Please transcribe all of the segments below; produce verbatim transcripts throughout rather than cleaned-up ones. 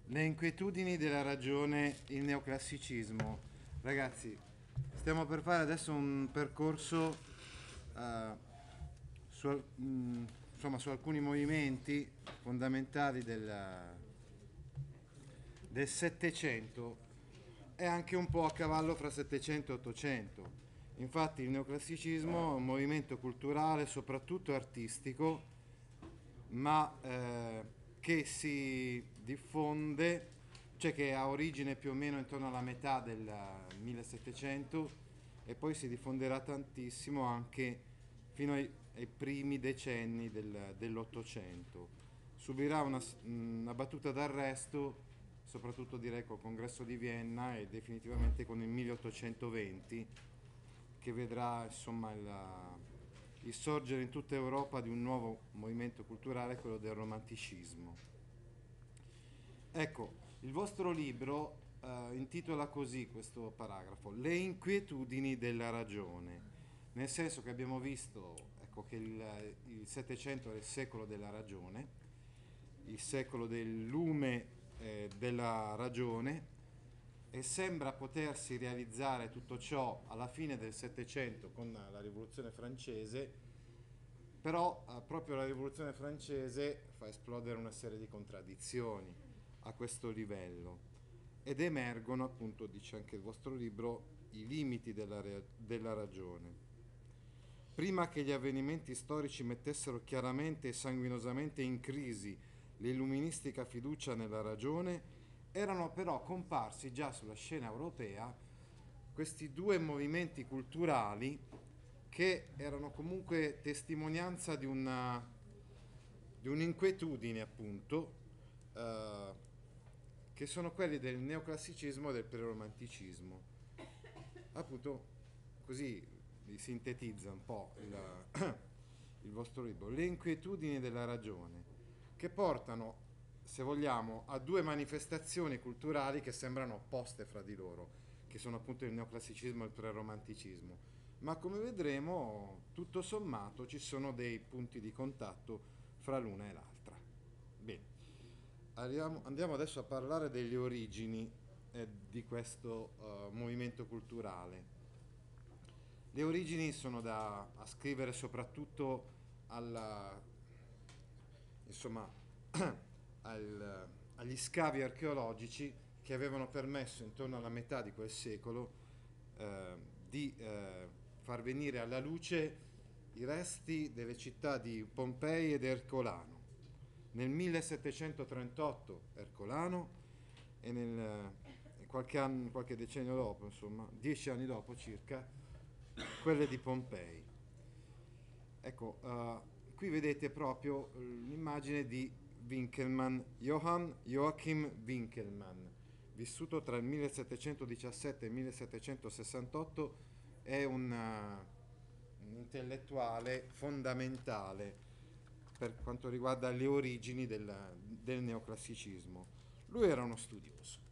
Le inquietudini della ragione, il neoclassicismo. Ragazzi, stiamo per fare adesso un percorso eh, su, al- mh, insomma, su alcuni movimenti fondamentali del, del Settecento e anche un po' a cavallo fra Settecento e Ottocento. Infatti il neoclassicismo è un movimento culturale, soprattutto artistico, ma eh, che si diffonde, cioè che ha origine più o meno intorno alla metà del millesettecento e poi si diffonderà tantissimo anche fino ai, ai primi decenni del- dell'Ottocento. Subirà una, s- una battuta d'arresto, soprattutto direi col congresso di Vienna e definitivamente con il milleottocentoventi, che vedrà insomma il, il sorgere in tutta Europa di un nuovo movimento culturale, quello del romanticismo. Ecco, il vostro libro eh, intitola così questo paragrafo: Le inquietudini della ragione, nel senso che abbiamo visto, ecco, che il, il Settecento è il secolo della ragione, il secolo del lume eh, della ragione, e sembra potersi realizzare tutto ciò alla fine del Settecento con la Rivoluzione francese, però eh, proprio la Rivoluzione francese fa esplodere una serie di contraddizioni a questo livello ed emergono, appunto, dice anche il vostro libro, i limiti della, rea- della ragione. Prima che gli avvenimenti storici mettessero chiaramente e sanguinosamente in crisi l'illuministica fiducia nella ragione, erano però comparsi già sulla scena europea questi due movimenti culturali che erano comunque testimonianza di una di un'inquietudine, appunto, eh, che sono quelli del neoclassicismo e del preromanticismo. Appunto, così vi sintetizza un po' il, il vostro libro. Le inquietudini della ragione, che portano, se vogliamo, a due manifestazioni culturali che sembrano opposte fra di loro, che sono appunto il neoclassicismo e il preromanticismo. Ma come vedremo, tutto sommato ci sono dei punti di contatto fra l'una e l'altra. Bene, arriviamo- andiamo adesso a parlare delle origini eh, di questo eh, movimento culturale. Le origini sono da ascrivere soprattutto alla, insomma, al- agli scavi archeologici che avevano permesso intorno alla metà di quel secolo eh, di eh, far venire alla luce i resti delle città di Pompei ed Ercolano. Nel millesettecentotrentotto Ercolano e nel, eh, qualche, anno, qualche decennio dopo, insomma, dieci anni dopo circa, quelle di Pompei. Ecco, uh, qui vedete proprio l'immagine di Winkelmann, Johann Joachim Winkelmann, vissuto tra il millesettecentodiciassette e il millesettecentosessantotto, è un, uh, un intellettuale fondamentale per quanto riguarda le origini del, del neoclassicismo. Lui era uno studioso,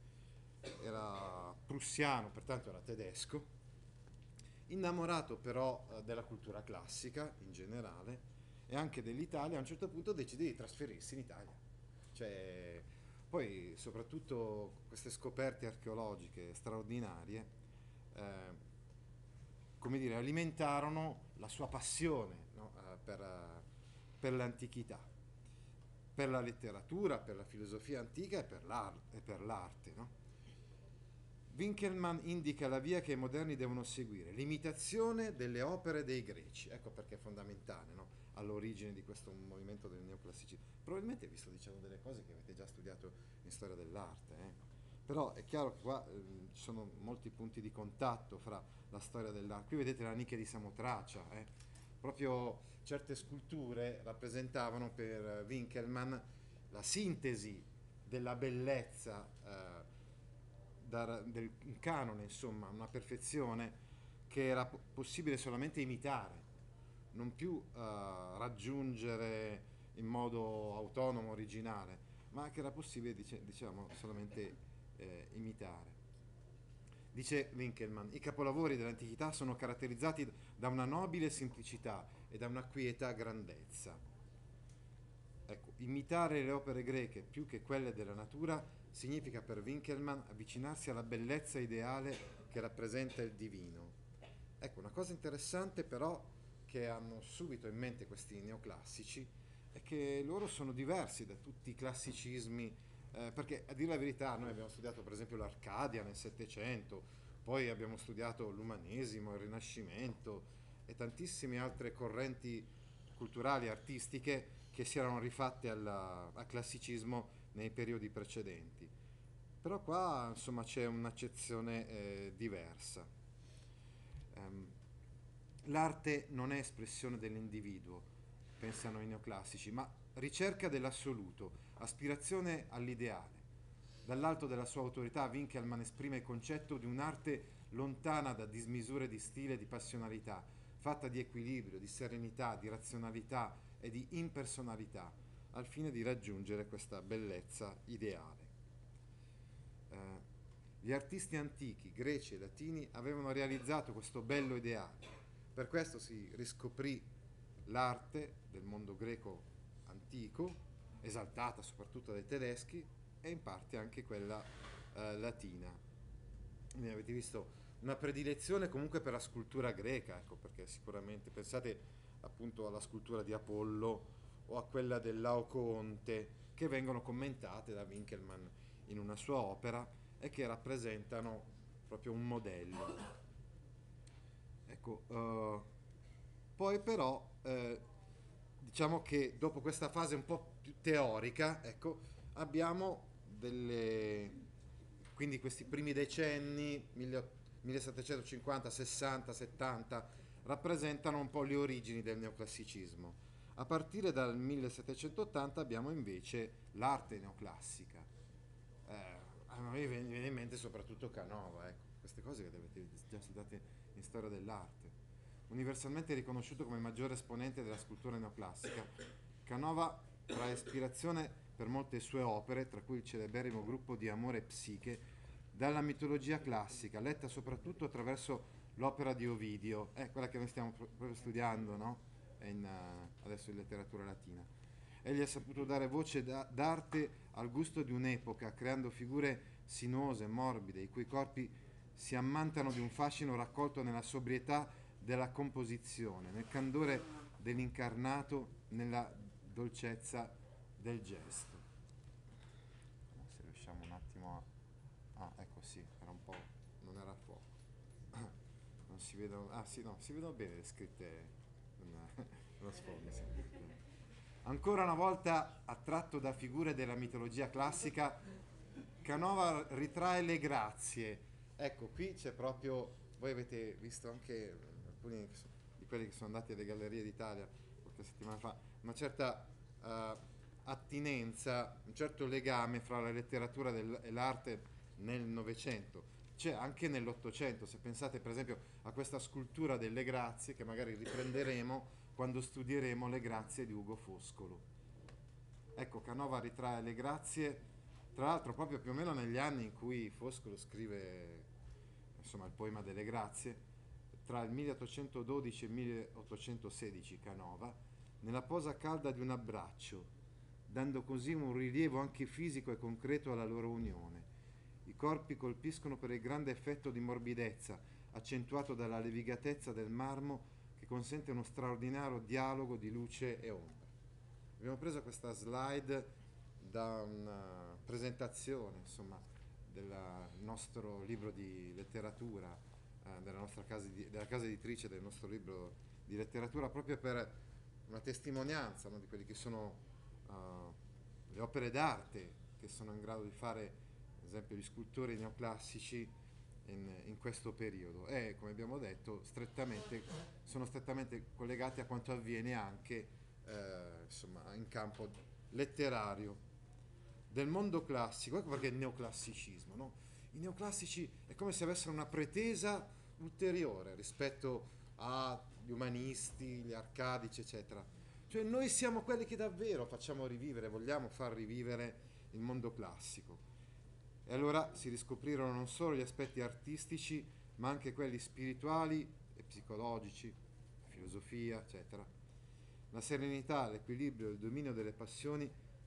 era prussiano, pertanto era tedesco, innamorato però eh, della cultura classica in generale e anche dell'Italia. A un certo punto decide di trasferirsi in Italia. Cioè, poi soprattutto queste scoperte archeologiche straordinarie, eh, come dire, alimentarono la sua passione, no? Eh, per, eh, per l'antichità, per la letteratura, per la filosofia antica e per, l'ar- e per l'arte, no? Winkelmann indica la via che i moderni devono seguire, l'imitazione delle opere dei greci. Ecco perché è fondamentale, no? All'origine di questo movimento del neoclassicismo. Probabilmente vi sto dicendo delle cose che avete già studiato in storia dell'arte, eh? Però è chiaro che qua eh, ci sono molti punti di contatto fra la storia dell'arte. Qui vedete la nicchia di Samotracia, eh? Proprio certe sculture rappresentavano per Winkelmann la sintesi della bellezza eh, da- del un canone, insomma, una perfezione che era po- possibile solamente imitare, non più eh, raggiungere in modo autonomo, originale, ma che era possibile, dice- diciamo, solamente eh, imitare. Dice Winkelmann, i capolavori dell'antichità sono caratterizzati da una nobile semplicità e da una quieta grandezza. Ecco, Imitare le opere greche più che quelle della natura significa per Winckelmann avvicinarsi alla bellezza ideale che rappresenta il divino. Ecco, una cosa interessante però che hanno subito in mente questi neoclassici è che loro sono diversi da tutti i classicismi, eh, perché a dire la verità noi abbiamo studiato per esempio l'Arcadia nel Settecento, poi abbiamo studiato l'umanesimo, il Rinascimento e tantissime altre correnti culturali e artistiche che si erano rifatte alla- al classicismo nei periodi precedenti. Però qua insomma c'è un'accezione eh, diversa. Ehm, L'arte non è espressione dell'individuo, pensano i neoclassici, ma ricerca dell'assoluto, aspirazione all'ideale. Dall'alto della sua autorità Winckelmann esprime il concetto di un'arte lontana da dismisure di stile e di passionalità, fatta di equilibrio, di serenità, di razionalità e di impersonalità, al fine di raggiungere questa bellezza ideale. Eh, gli artisti antichi, greci e latini, avevano realizzato questo bello ideale. Per questo si riscoprì l'arte del mondo greco antico, esaltata soprattutto dai tedeschi, e in parte anche quella eh, latina. Quindi avete visto una predilezione comunque per la scultura greca, ecco, perché sicuramente pensate appunto alla scultura di Apollo o a quella del Laocoonte, che vengono commentate da Winckelmann in una sua opera e che rappresentano proprio un modello. Ecco, eh, poi però eh, diciamo che dopo questa fase un po' più teorica, ecco, abbiamo delle, quindi questi primi decenni, millesettecentocinquanta, sessanta, settanta, rappresentano un po' le origini del neoclassicismo. A partire dal millesettecentottanta abbiamo invece l'arte neoclassica. Eh, a me viene in mente soprattutto Canova, ecco, queste cose che avete già studiate in storia dell'arte. Universalmente riconosciuto come maggiore esponente della scultura neoclassica, Canova trae ispirazione per molte sue opere, tra cui il celeberrimo gruppo di Amore e Psiche, dalla mitologia classica, letta soprattutto attraverso l'opera di Ovidio, è quella che noi stiamo proprio studiando, no? In, uh, adesso in letteratura latina. Egli ha saputo dare voce da- d'arte al gusto di un'epoca, creando figure sinuose, morbide, i cui corpi si ammantano di un fascino raccolto nella sobrietà della composizione, nel candore dell'incarnato, nella dolcezza del gesto. Se riusciamo un attimo a... Ah, ecco sì, era un po'... non era a fuoco. Non si vedono... Ah sì, no, si vedono bene le scritte nello sfondo, sì. Ancora una volta attratto da figure della mitologia classica, Canova ritrae le grazie. Ecco, qui c'è proprio, voi avete visto anche alcuni di quelli che sono andati alle Gallerie d'Italia qualche settimana fa, una certa uh, attinenza, un certo legame fra la letteratura del, e l'arte nel Novecento. C'è anche nell'Ottocento, se pensate per esempio a questa scultura delle grazie che magari riprenderemo quando studieremo le grazie di Ugo Foscolo. Ecco, Canova ritrae le grazie, tra l'altro proprio più o meno negli anni in cui Foscolo scrive insomma il poema delle grazie, tra il milleottocentododici e il milleottocentosedici Canova, nella posa calda di un abbraccio, dando così un rilievo anche fisico e concreto alla loro unione. I corpi colpiscono per il grande effetto di morbidezza, accentuato dalla levigatezza del marmo, che consente uno straordinario dialogo di luce e ombra. Abbiamo preso questa slide da una presentazione, insomma, del nostro libro di letteratura, eh, della nostra casa, di, della casa editrice del nostro libro di letteratura, proprio per una testimonianza, no, di quelli che sono uh, le opere d'arte che sono in grado di fare, ad esempio, gli scultori neoclassici In, in questo periodo e, come abbiamo detto, strettamente, sono strettamente collegati a quanto avviene anche eh, insomma, in campo letterario del mondo classico. Ecco perché il neoclassicismo, no? I neoclassici è come se avessero una pretesa ulteriore rispetto agli umanisti, gli arcadici, eccetera. Cioè noi siamo quelli che davvero facciamo rivivere, vogliamo far rivivere il mondo classico. E allora si riscoprirono non solo gli aspetti artistici, ma anche quelli spirituali e psicologici, la filosofia, eccetera. La serenità, l'equilibrio e il dominio delle passioni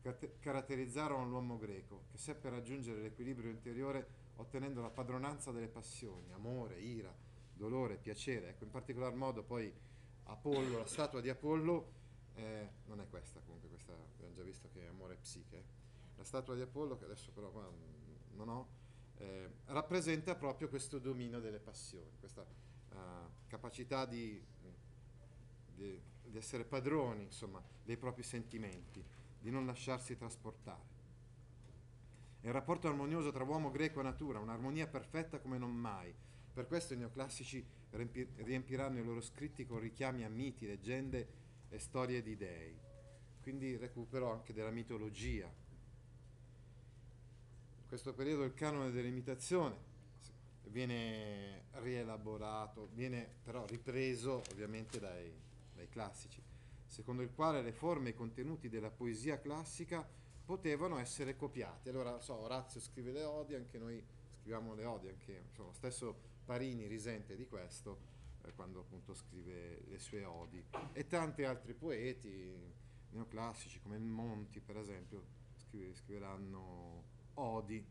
cate- caratterizzarono l'uomo greco, che seppe raggiungere l'equilibrio interiore ottenendo la padronanza delle passioni, amore, ira, dolore, piacere. Ecco, in particolar modo poi Apollo, la statua di Apollo, eh, non è questa comunque, questa abbiamo già visto che è amore e psiche. La statua di Apollo, che adesso però qua mm, non ho, eh, rappresenta proprio questo dominio delle passioni, questa eh, capacità di, di, di essere padroni, insomma, dei propri sentimenti, di non lasciarsi trasportare. È il rapporto armonioso tra uomo greco e natura, un'armonia perfetta come non mai. Per questo i neoclassici riempi- riempiranno i loro scritti con richiami a miti, leggende e storie di dei. Quindi recupero anche della mitologia. In questo periodo il canone dell'imitazione viene rielaborato, viene però ripreso ovviamente dai, dai classici, secondo il quale le forme e i contenuti della poesia classica potevano essere copiate. Allora, so, Orazio scrive le odi, anche noi scriviamo le odi, anche insomma, lo stesso Parini risente di questo eh, quando appunto scrive le sue odi. E tanti altri poeti neoclassici come il Monti, per esempio, scrive- scriveranno odi.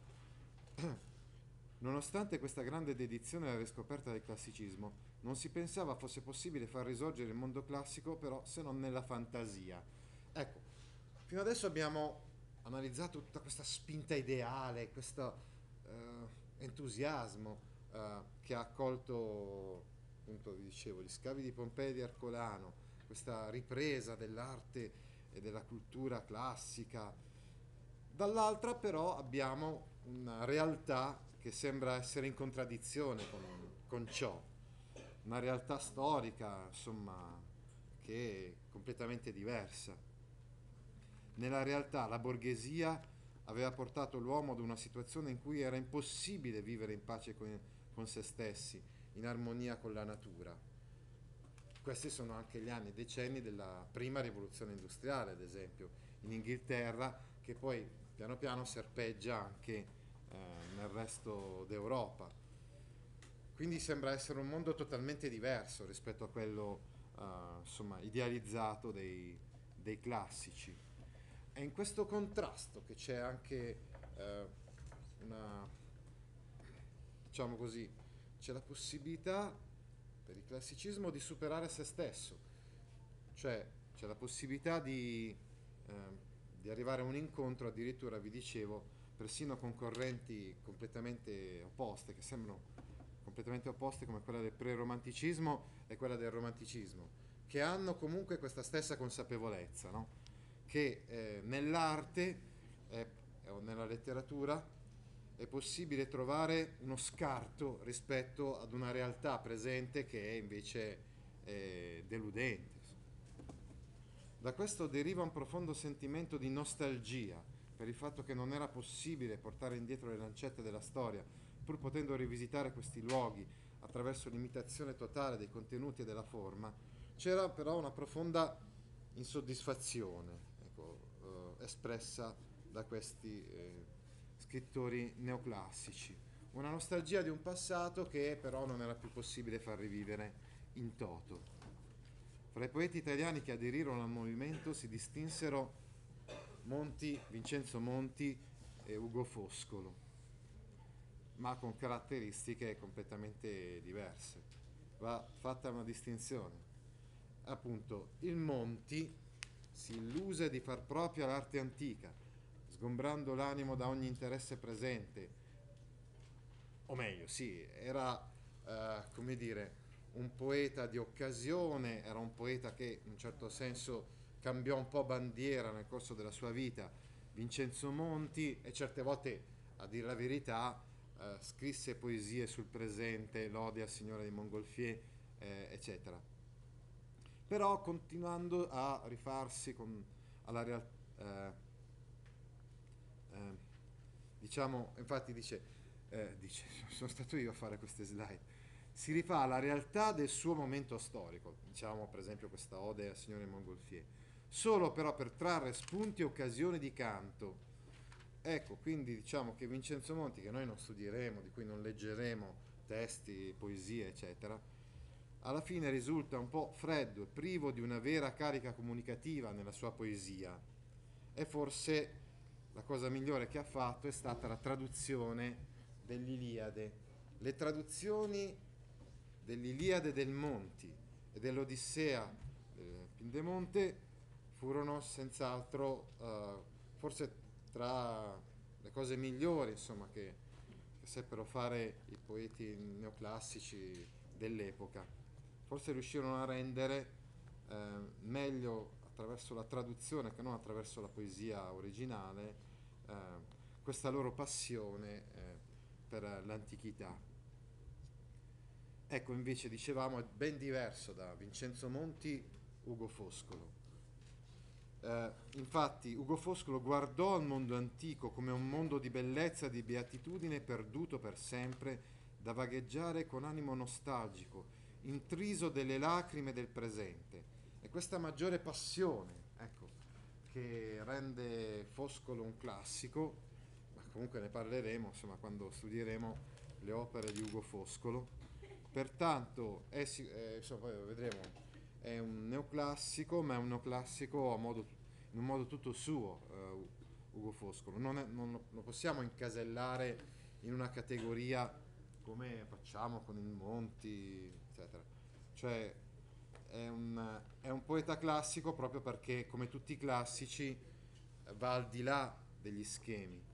Nonostante questa grande dedizione alla riscoperta del classicismo, non si pensava fosse possibile far risorgere il mondo classico però se non nella fantasia. Ecco, fino adesso abbiamo analizzato tutta questa spinta ideale, questo eh, entusiasmo eh, che ha accolto, appunto vi dicevo, gli scavi di Pompei e di Ercolano, questa ripresa dell'arte e della cultura classica. Dall'altra però abbiamo una realtà che sembra essere in contraddizione con, con ciò, una realtà storica, insomma, che è completamente diversa. Nella realtà la borghesia aveva portato l'uomo ad una situazione in cui era impossibile vivere in pace con, con se stessi, in armonia con la natura. Questi sono anche gli anni, decenni della prima rivoluzione industriale, ad esempio, in Inghilterra, che poi piano piano serpeggia anche eh, nel resto d'Europa. Quindi sembra essere un mondo totalmente diverso rispetto a quello eh, insomma, idealizzato dei, dei classici. È in questo contrasto che c'è anche eh, una, diciamo così, c'è la possibilità per il classicismo di superare se stesso, cioè c'è la possibilità di, eh, di arrivare a un incontro, addirittura vi dicevo, persino con correnti completamente opposte, che sembrano completamente opposte come quella del pre-romanticismo e quella del romanticismo, che hanno comunque questa stessa consapevolezza, no? Che eh, nell'arte eh, o nella letteratura è possibile trovare uno scarto rispetto ad una realtà presente che è invece eh, deludente. Da questo deriva un profondo sentimento di nostalgia per il fatto che non era possibile portare indietro le lancette della storia, pur potendo rivisitare questi luoghi attraverso l'imitazione totale dei contenuti e della forma. C'era però una profonda insoddisfazione, ecco, eh, espressa da questi eh, scrittori neoclassici. Una nostalgia di un passato che però non era più possibile far rivivere in toto. Fra i poeti italiani che aderirono al movimento si distinsero Monti, Vincenzo Monti e Ugo Foscolo, ma con caratteristiche completamente diverse. Va fatta una distinzione. Appunto, il Monti si illuse di far propria l'arte antica, sgombrando l'animo da ogni interesse presente. O meglio, sì, era, eh, come dire, un poeta di occasione, era un poeta che in un certo senso cambiò un po' bandiera nel corso della sua vita, Vincenzo Monti, e certe volte, a dire la verità, eh, scrisse poesie sul presente, lodi al Signore di Montgolfier, eh, eccetera. Però continuando a rifarsi con, alla realtà, eh, eh, diciamo, infatti dice, eh, dice, sono stato io a fare queste slide, si rifà alla realtà del suo momento storico, diciamo per esempio questa ode al Signore Montgolfier, solo però per trarre spunti e occasioni di canto. Ecco, quindi diciamo che Vincenzo Monti, che noi non studieremo, di cui non leggeremo testi, poesie, eccetera, alla fine risulta un po' freddo e privo di una vera carica comunicativa nella sua poesia. e forse la cosa migliore che ha fatto è stata la traduzione dell'Iliade. Le traduzioni dell'Iliade del Monti e dell'Odissea del Pindemonte furono senz'altro eh, forse tra le cose migliori, insomma, che, che seppero fare i poeti neoclassici dell'epoca. Forse riuscirono a rendere eh, meglio attraverso la traduzione che non attraverso la poesia originale eh, questa loro passione eh, per l'antichità. Ecco, invece, dicevamo, è ben diverso da Vincenzo Monti, Ugo Foscolo. Eh, infatti Ugo Foscolo guardò al mondo antico come un mondo di bellezza e di beatitudine perduto per sempre, da vagheggiare con animo nostalgico, intriso delle lacrime del presente. E questa maggiore passione, ecco, che rende Foscolo un classico, ma comunque ne parleremo, insomma, quando studieremo le opere di Ugo Foscolo. Pertanto, è, è, insomma, poi vedremo, è un neoclassico, ma è un neoclassico a modo, in un modo tutto suo, uh, Ugo Foscolo. Non, è, non lo possiamo incasellare in una categoria come facciamo con il Monti, eccetera. Cioè, è un, è un poeta classico proprio perché, come tutti i classici, va al di là degli schemi.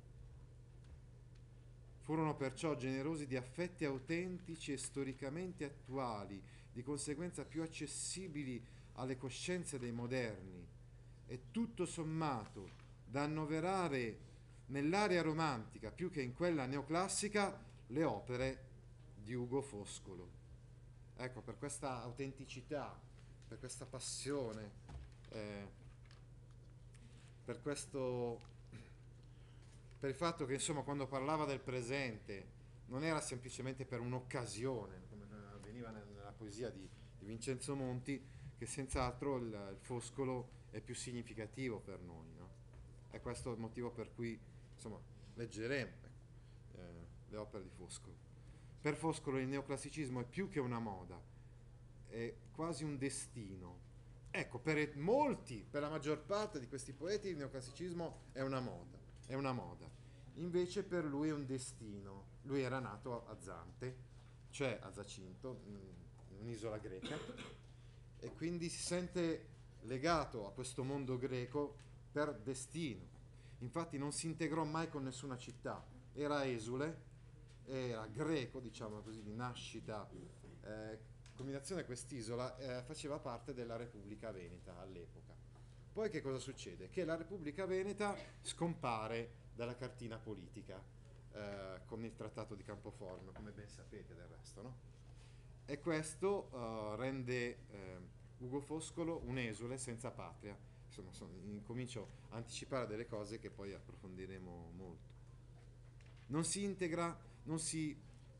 Furono perciò generosi di affetti autentici e storicamente attuali, di conseguenza più accessibili alle coscienze dei moderni, e tutto sommato da annoverare nell'area romantica più che in quella neoclassica le opere di Ugo Foscolo. Ecco, per questa autenticità, per questa passione, eh, per questo, per il fatto che, insomma, quando parlava del presente non era semplicemente per un'occasione, come avveniva nella poesia di, di Vincenzo Monti, che senz'altro il, il Foscolo è più significativo per noi, no? E questo è il motivo per cui, insomma, leggeremo eh, le opere di Foscolo. Per Foscolo il neoclassicismo è più che una moda, è quasi un destino. Ecco, per molti, per la maggior parte di questi poeti, il neoclassicismo è una moda, è una moda. Invece per lui è un destino. Lui era nato a Zante, cioè a Zacinto, in un'isola greca, e quindi si sente legato a questo mondo greco per destino. Infatti non si integrò mai con nessuna città, era esule, era greco, diciamo così, di nascita. Eh, combinazione quest'isola eh, faceva parte della Repubblica Veneta all'epoca. Poi che cosa succede? Che la Repubblica Veneta scompare dalla cartina politica eh, con il Trattato di Campoformio, come ben sapete del resto, no? E questo uh, rende eh, Ugo Foscolo un esule senza patria. Insomma, sono, incomincio a anticipare delle cose che poi approfondiremo molto. Non si integra, non si,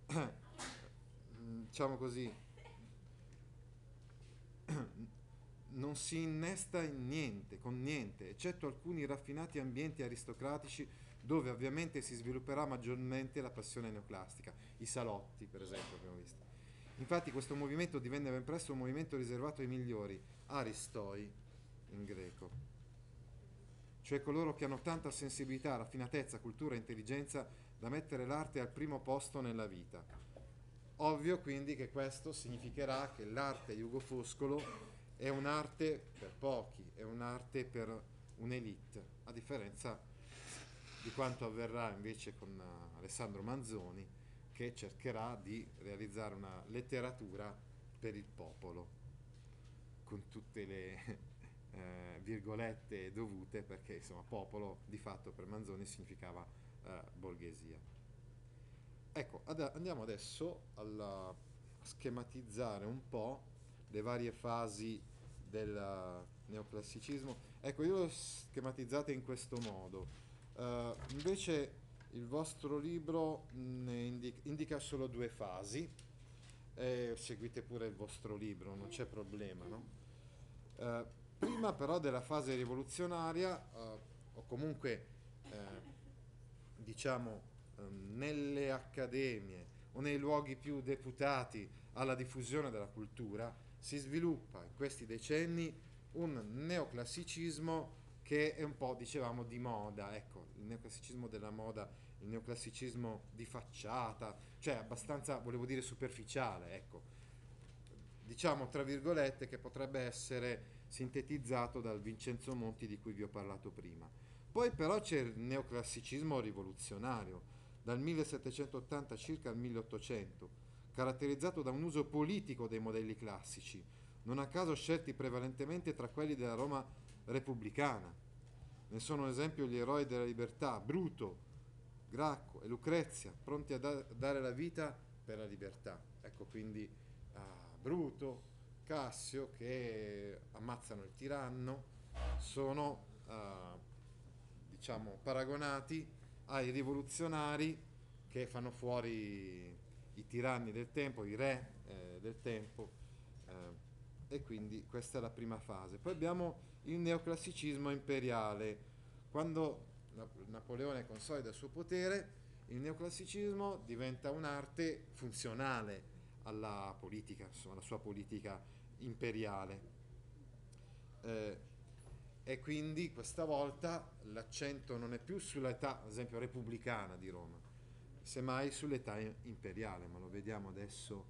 diciamo così, non si innesta in niente, con niente, eccetto alcuni raffinati ambienti aristocratici dove ovviamente si svilupperà maggiormente la passione neoclassica, i salotti per esempio abbiamo visto. Infatti questo movimento divenne ben presto un movimento riservato ai migliori, aristoi in greco, cioè coloro che hanno tanta sensibilità, raffinatezza, cultura e intelligenza da mettere l'arte al primo posto nella vita. Ovvio quindi che questo significherà che l'arte di Ugo Foscolo è un'arte per pochi, è un'arte per un'elite, a differenza di quanto avverrà invece con Alessandro Manzoni, che cercherà di realizzare una letteratura per il popolo, con tutte le eh, virgolette dovute, perché insomma popolo di fatto per Manzoni significava eh, borghesia. Ecco, ad- andiamo adesso a schematizzare un po' le varie fasi del neoclassicismo. Ecco, io l'ho schematizzate in questo modo. Uh, invece il vostro libro ne indica, indica solo due fasi. Eh, seguite pure il vostro libro, non c'è problema, no? Uh, prima però della fase rivoluzionaria, uh, o comunque eh, diciamo nelle accademie o nei luoghi più deputati alla diffusione della cultura, si sviluppa in questi decenni un neoclassicismo che è un po', dicevamo, di moda, ecco, il neoclassicismo della moda, il neoclassicismo di facciata, cioè abbastanza, volevo dire, superficiale, ecco, diciamo tra virgolette, che potrebbe essere sintetizzato dal Vincenzo Monti di cui vi ho parlato prima. Poi però c'è il neoclassicismo rivoluzionario, dal millesettecentottanta circa al milleottocento, caratterizzato da un uso politico dei modelli classici, non a caso scelti prevalentemente tra quelli della Roma repubblicana. Ne sono un esempio gli eroi della libertà, Bruto, Gracco e Lucrezia, pronti a da- dare la vita per la libertà. Ecco quindi uh, Bruto, Cassio, che ammazzano il tiranno, sono uh, diciamo paragonati ai rivoluzionari che fanno fuori i tiranni del tempo, i re eh, del tempo, eh, e quindi questa è la prima fase. Poi abbiamo il neoclassicismo imperiale. Quando Napoleone consolida il suo potere, il neoclassicismo diventa un'arte funzionale alla politica, insomma, alla sua politica imperiale. Eh, e quindi questa volta l'accento non è più sull'età, ad esempio, repubblicana di Roma, semmai sull'età imperiale, ma lo vediamo adesso.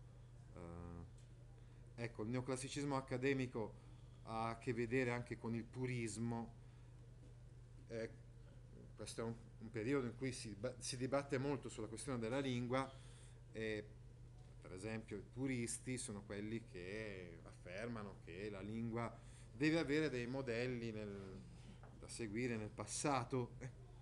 Eh, ecco, il neoclassicismo accademico ha a che vedere anche con il purismo. Eh, questo è un, un periodo in cui si, si dibatte molto sulla questione della lingua, e per esempio i puristi sono quelli che affermano che la lingua deve avere dei modelli nel, da seguire nel passato.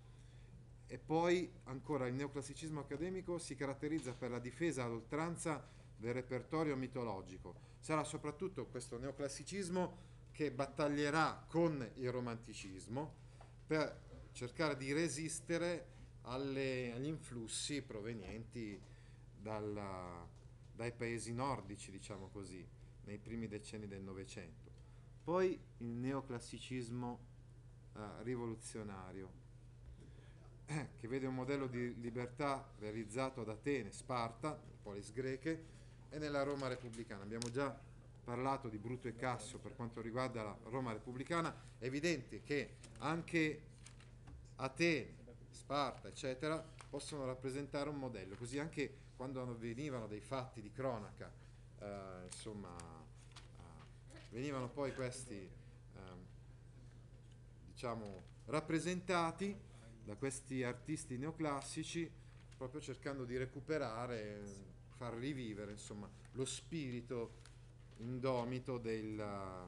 E poi ancora il neoclassicismo accademico si caratterizza per la difesa ad oltranza del repertorio mitologico. Sarà soprattutto questo neoclassicismo che battaglierà con il romanticismo per cercare di resistere alle, agli influssi provenienti dalla, dai paesi nordici, diciamo così, nei primi decenni del Novecento. Poi il neoclassicismo eh, rivoluzionario, eh, che vede un modello di libertà realizzato ad Atene, Sparta, polis greche, e nella Roma repubblicana. Abbiamo già parlato di Bruto e Cassio per quanto riguarda la Roma repubblicana. È evidente che anche Atene, Sparta, eccetera, possono rappresentare un modello, così anche quando avvenivano dei fatti di cronaca, eh, insomma, eh, venivano poi questi, eh, diciamo, rappresentati da questi artisti neoclassici, proprio cercando di recuperare, far rivivere, insomma, lo spirito indomito del,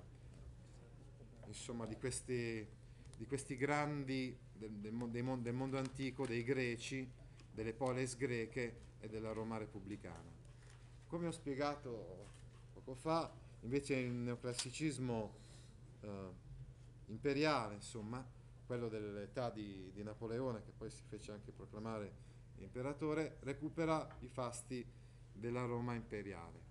insomma, di questi, di questi grandi del, del, del, del mondo antico, dei greci, delle polis greche e della Roma repubblicana. Come ho spiegato poco fa, invece il neoclassicismo eh, imperiale, insomma, quello dell'età di, di Napoleone, che poi si fece anche proclamare imperatore, recupera i fasti della Roma imperiale.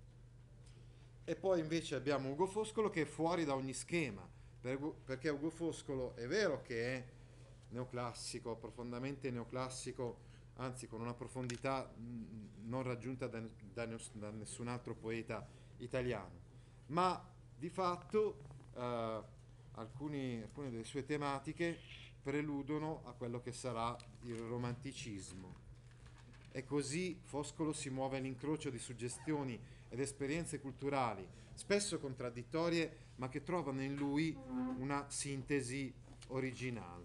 E poi invece abbiamo Ugo Foscolo, che è fuori da ogni schema, per, perché Ugo Foscolo è vero che è neoclassico, profondamente neoclassico, anzi con una profondità mh, non raggiunta da, da, da nessun altro poeta italiano, ma di fatto eh, alcuni, alcune delle sue tematiche preludono a quello che sarà il romanticismo. E così Foscolo si muove all'incrocio di suggestioni ed esperienze culturali, spesso contraddittorie, ma che trovano in lui una sintesi originale.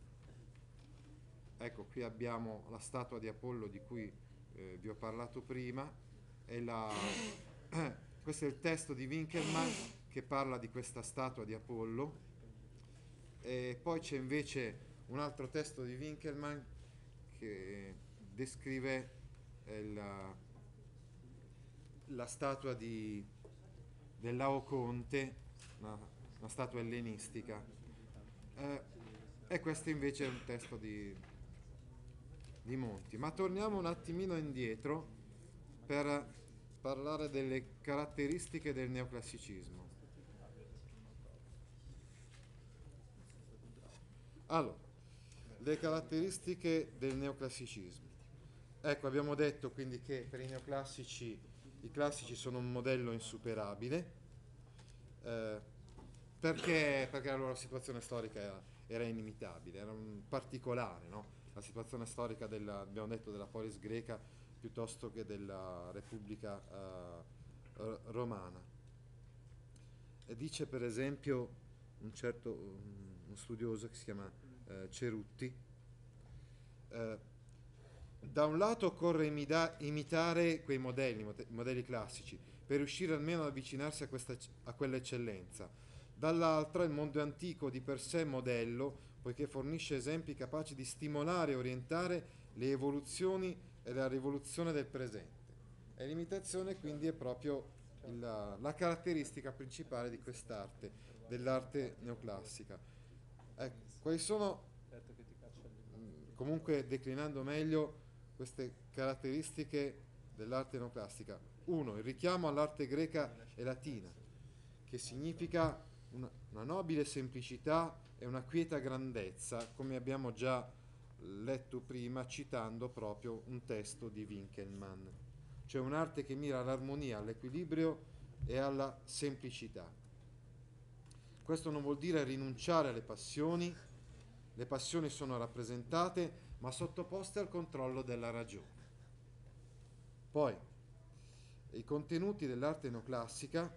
Ecco, qui abbiamo la statua di Apollo di cui eh, vi ho parlato prima, e la, eh, questo è il testo di Winckelmann che parla di questa statua di Apollo. E poi c'è invece un altro testo di Winckelmann che descrive eh, la, la statua di, del Laoconte, una, una statua ellenistica, eh, e questo invece è un testo di, di Monti. Ma torniamo un attimino indietro per parlare delle caratteristiche del neoclassicismo. Allora, le caratteristiche del neoclassicismo. Ecco, abbiamo detto quindi che per i neoclassici i classici sono un modello insuperabile, eh, perché, perché la loro situazione storica era, era inimitabile, era un particolare, no? La situazione storica della, abbiamo detto, della polis greca piuttosto che della Repubblica eh, r- romana. E dice per esempio un certo um, uno studioso che si chiama eh, Cerutti, eh, da un lato occorre imida- imitare quei modelli, mote- modelli classici, per riuscire almeno ad avvicinarsi a, questa, a quell'eccellenza. Dall'altra il mondo antico di per sé è modello, poiché fornisce esempi capaci di stimolare e orientare le evoluzioni e la rivoluzione del presente. E l'imitazione quindi è proprio il- la caratteristica principale di quest'arte, dell'arte neoclassica. Ecco, quali sono, mh, comunque declinando meglio, queste caratteristiche dell'arte neoclassica? Uno, il richiamo all'arte greca e latina, che significa una, una nobile semplicità e una quieta grandezza, come abbiamo già letto prima citando proprio un testo di Winckelmann, cioè un'arte che mira all'armonia, all'equilibrio e alla semplicità. Questo non vuol dire rinunciare alle passioni, le passioni sono rappresentate ma sottoposte al controllo della ragione. Poi, i contenuti dell'arte neoclassica,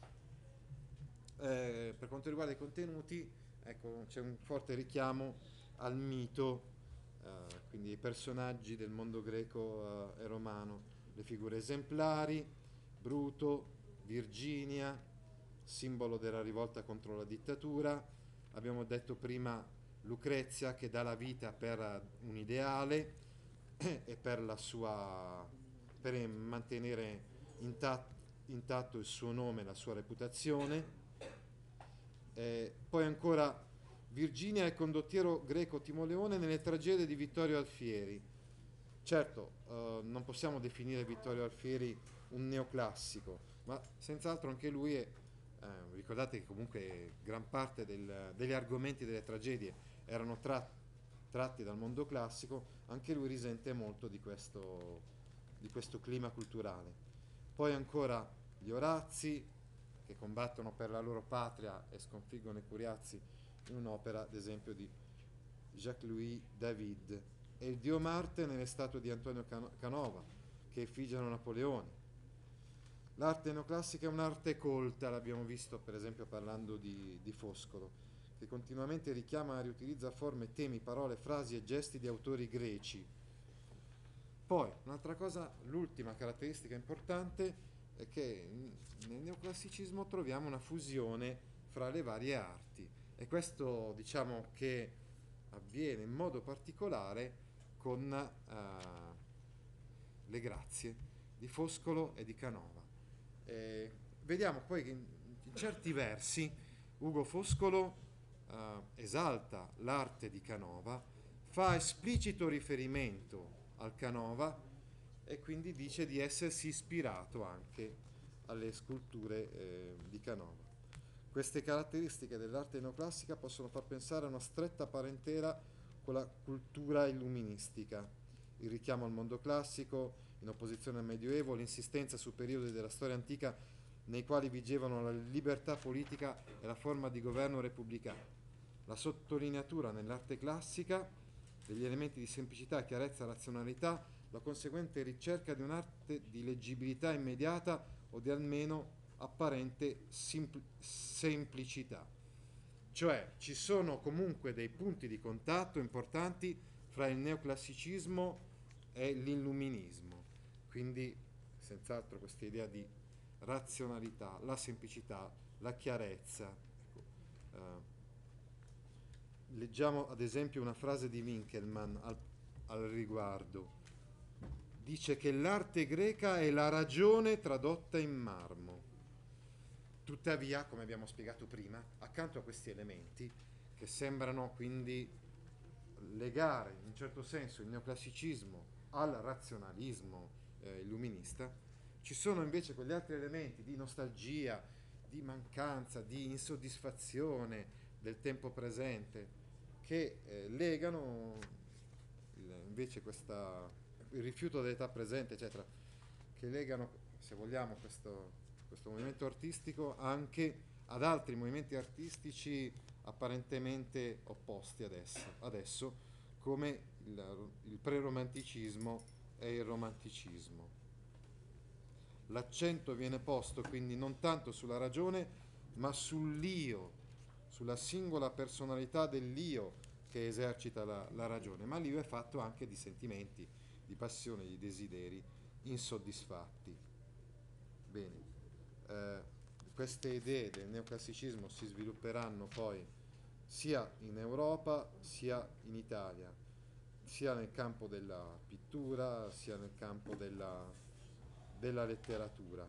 eh, per quanto riguarda i contenuti, ecco, c'è un forte richiamo al mito, eh, quindi ai personaggi del mondo greco eh, e romano, le figure esemplari, Bruto, Virginia, simbolo della rivolta contro la dittatura, abbiamo detto prima Lucrezia che dà la vita per un ideale e per la sua per mantenere intat- intatto il suo nome e la sua reputazione. Eh, poi ancora Virginia e il condottiero greco Timoleone nelle tragedie di Vittorio Alfieri. Certo, eh, non possiamo definire Vittorio Alfieri un neoclassico, ma senz'altro anche lui è, eh, ricordate che comunque gran parte del- degli argomenti delle tragedie erano tra- tratti dal mondo classico, anche lui risente molto di questo, di questo clima culturale. Poi ancora gli Orazi, che combattono per la loro patria e sconfiggono i Curiazi in un'opera, ad esempio, di Jacques-Louis David, e il Dio Marte nelle statue di Antonio Canova, che effigiano Napoleone. L'arte neoclassica è un'arte colta, l'abbiamo visto per esempio parlando di, di Foscolo, che continuamente richiama e riutilizza forme, temi, parole, frasi e gesti di autori greci. Poi, un'altra cosa, l'ultima caratteristica importante è che nel neoclassicismo troviamo una fusione fra le varie arti e questo diciamo che avviene in modo particolare con uh, le grazie di Foscolo e di Canova. Eh, vediamo poi che in, in certi versi Ugo Foscolo uh, esalta l'arte di Canova, fa esplicito riferimento al Canova e quindi dice di essersi ispirato anche alle sculture eh, di Canova. Queste caratteristiche dell'arte neoclassica possono far pensare a una stretta parentela con la cultura illuministica, il richiamo al mondo classico in opposizione al Medioevo, l'insistenza su periodi della storia antica nei quali vigevano la libertà politica e la forma di governo repubblicano, la sottolineatura nell'arte classica degli elementi di semplicità, chiarezza e razionalità, la conseguente ricerca di un'arte di leggibilità immediata o di almeno apparente simpl- semplicità. Cioè ci sono comunque dei punti di contatto importanti fra il neoclassicismo e l'illuminismo, quindi senz'altro questa idea di razionalità, la semplicità, la chiarezza. Ecco, eh, leggiamo ad esempio una frase di Winckelmann al, al riguardo. Dice che l'arte greca è la ragione tradotta in marmo. Tuttavia, come abbiamo spiegato prima, accanto a questi elementi, che sembrano quindi legare in un certo senso il neoclassicismo al razionalismo eh, illuminista, ci sono invece quegli altri elementi di nostalgia, di mancanza, di insoddisfazione del tempo presente, che eh, legano il, invece questa, il rifiuto dell'età presente, eccetera, che legano, se vogliamo, questo, questo movimento artistico anche ad altri movimenti artistici apparentemente opposti adesso, adesso come il, il pre-romanticismo e il romanticismo. L'accento viene posto quindi non tanto sulla ragione, ma sull'io, sulla singola personalità dell'io che esercita la, la ragione, ma l'io è fatto anche di sentimenti, di passione, di desideri insoddisfatti. Bene, eh, queste idee del neoclassicismo si svilupperanno poi sia in Europa sia in Italia, sia nel campo della pittura, sia nel campo della, della letteratura.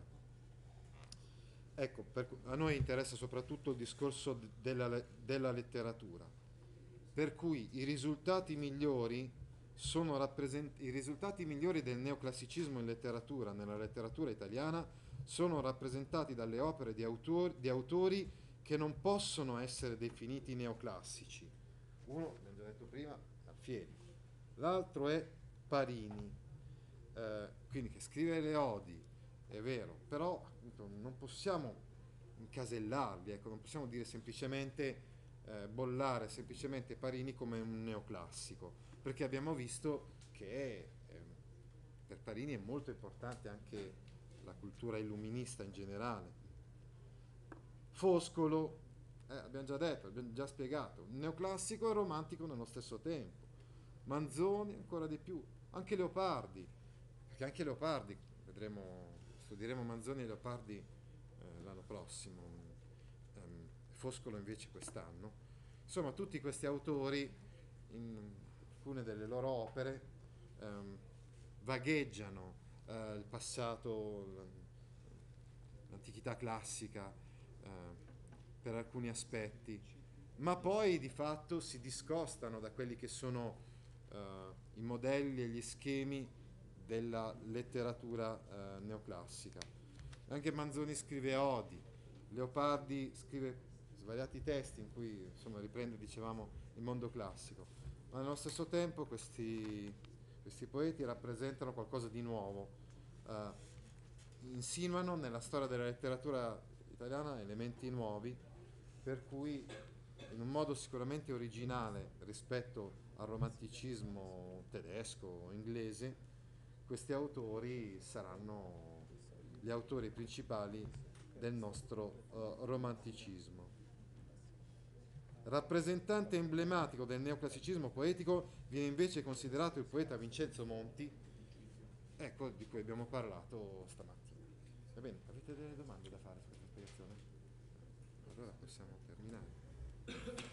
Ecco, per, a noi interessa soprattutto il discorso della, della letteratura, per cui i risultati migliori sono rappresent- i risultati migliori del neoclassicismo in letteratura, nella letteratura italiana, sono rappresentati dalle opere di, autor- di autori che non possono essere definiti neoclassici. Uno, l'abbiamo già detto prima, Alfieri. L'altro è Parini, eh, quindi che scrive le odi, è vero, però appunto, non possiamo incasellarli, ecco, non possiamo dire semplicemente, eh, bollare semplicemente Parini come un neoclassico, perché abbiamo visto che eh, per Parini è molto importante anche la cultura illuminista in generale. Foscolo, eh, abbiamo già detto, abbiamo già spiegato, neoclassico e romantico nello stesso tempo. Manzoni ancora di più, anche Leopardi, perché anche Leopardi, vedremo, studieremo Manzoni e Leopardi eh, l'anno prossimo, um, Foscolo invece quest'anno. Insomma, tutti questi autori, in alcune delle loro opere, um, vagheggiano uh, il passato, l'antichità classica, uh, per alcuni aspetti, ma poi di fatto si discostano da quelli che sono uh, i modelli e gli schemi della letteratura uh, neoclassica. Anche Manzoni scrive odi, Leopardi scrive svariati testi in cui insomma riprende, dicevamo, il mondo classico, ma nello stesso tempo questi, questi poeti rappresentano qualcosa di nuovo, uh, insinuano nella storia della letteratura italiana elementi nuovi, per cui in un modo sicuramente originale rispetto al romanticismo tedesco o inglese, questi autori saranno gli autori principali del nostro uh, romanticismo. Rappresentante emblematico del neoclassicismo poetico viene invece considerato il poeta Vincenzo Monti, ecco, di cui abbiamo parlato stamattina. Va bene, avete delle domande da fare su questa spiegazione? Allora possiamo terminare.